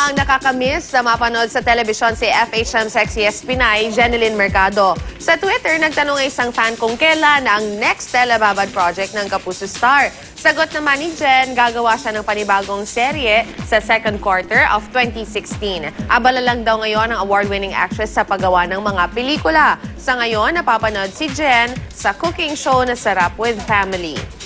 ang nakakamiss sa mapanood sa telebisyon si FHM Sexiest Pinay, Jeneline Mercado. Sa Twitter, nagtanong ang isang fan kung kailan ang next telebabad project ng Kapuso Star. Sagot naman ni Jen, gagawa siya ng panibagong serye sa second quarter of 2016. Abala lang daw ngayon ang award-winning actress sa paggawa ng mga pelikula. Sa ngayon, napapanood si Jen sa cooking show na Sarap with Family.